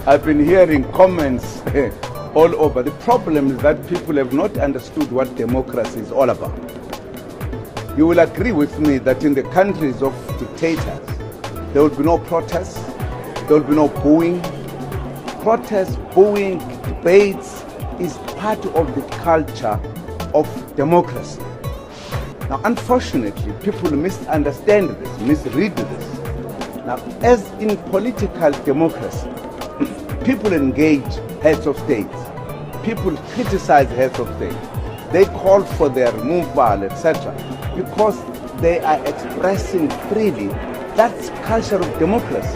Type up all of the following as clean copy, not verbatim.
I've been hearing comments all over. The problem is that people have not understood what democracy is all about. You will agree with me that in the countries of dictators, there will be no protests, there will be no booing. Protests, booing, debates is part of the culture of democracy. Now, unfortunately, people misunderstand this, misread this. Now, as in political democracy, people engage heads of state. People criticize heads of state. They call for their removal, etc. because they are expressing freely. That's culture of democracy.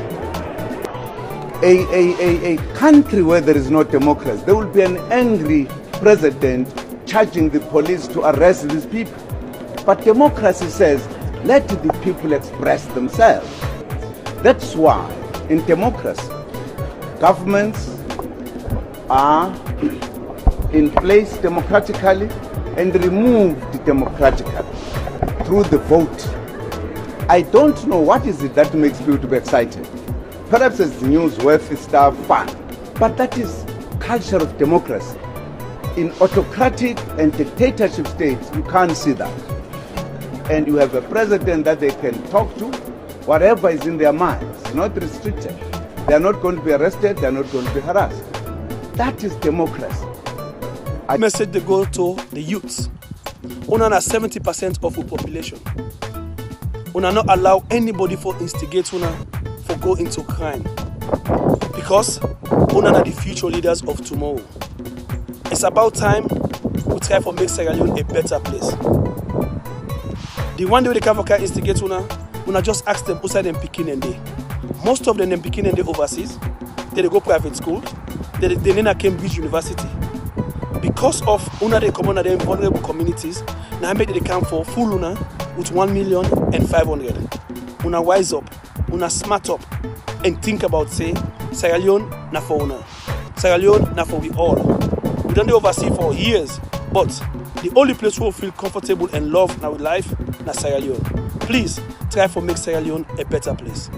A country where there is no democracy, there will be an angry president charging the police to arrest these people. But democracy says, let the people express themselves. That's why in democracy, governments are in place democratically and removed democratically through the vote. I don't know what is it that makes people to be excited. Perhaps it's newsworthy stuff, fun. But that is culture of democracy. In autocratic and dictatorship states, you can't see that. And you have a president that they can talk to, whatever is in their minds, not restricted. They are not going to be arrested, they are not going to be harassed. That is democracy. I message they go to the youths. Una na 70% of the population. Una not allow anybody for instigate una for go into crime. Because una are the future leaders of tomorrow. It's about time we try to make Sierra Leone a better place. The one day they come for instigate una just ask them outside them picking and they. Most of them picking and they overseas. They go private school. They never Cambridge University. Because of una they come on them vulnerable communities, now make they come for full una with 1,500,000. Una wise up, una smart up, and think about say Sierra Leone na for una. Sierra Leone na for we all. We don't oversee for years, but the only place where we feel comfortable and love in our life na Sierra Leone. Please try to make Sierra Leone a better place.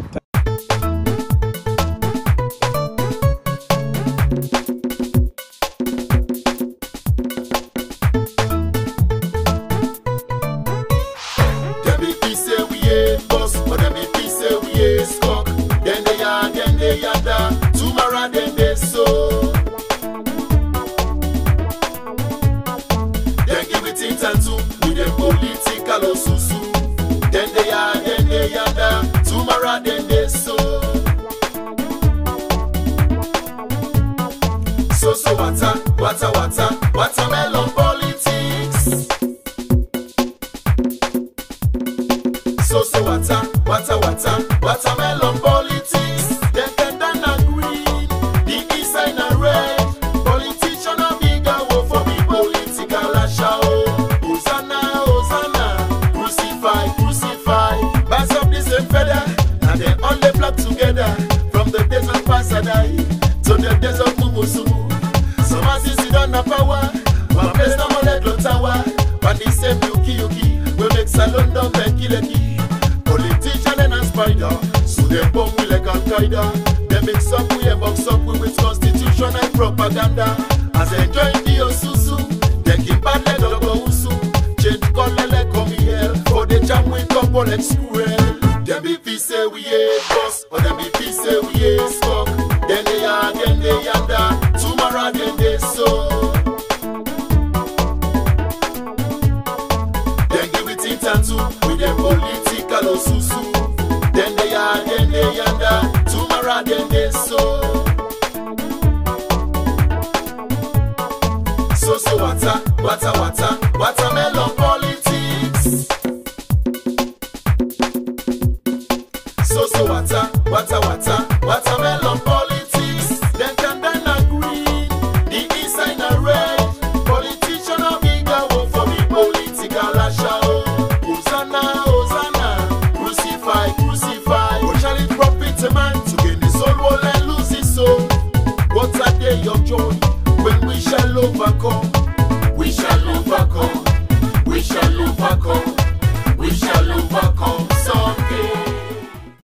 Watermelon politics. Watermelon politics. Them and green, the east side and red. Politician are bigger for the political show. Hosanna, Hosanna, crucify, crucify. Mass up the same feather, and they all they flock together. From the days of Pasadai to the days of Mumusumu. Some as you sit on the power, one place no more let tower. But the same yuki, we make salon down Bekileki. Politician and a spider, so they bomb we like Al-Qaeda. They mix up, we box up with constitution and propaganda. As they join the Osusu, they keep bad like Dogo Usu. Change color like come here, for the jam we couple like squirrel. Them BP say we a boss, or them BP say we a skunk. Then they are, then they yonder. Tomorrow then they so. Then give it in tattoo with them political osusu. Then they are, then they yonder. Tomorrow then they so. So watermelon politics. So watermelon politics. Then can agree. The east side and red. Politician are bigger for the political show. Hosanna, Hosanna, crucify, crucify. What shall it profit a man to gain his soul while and lose his soul? What a day of joy when we shall overcome. We shall overcome. We shall overcome.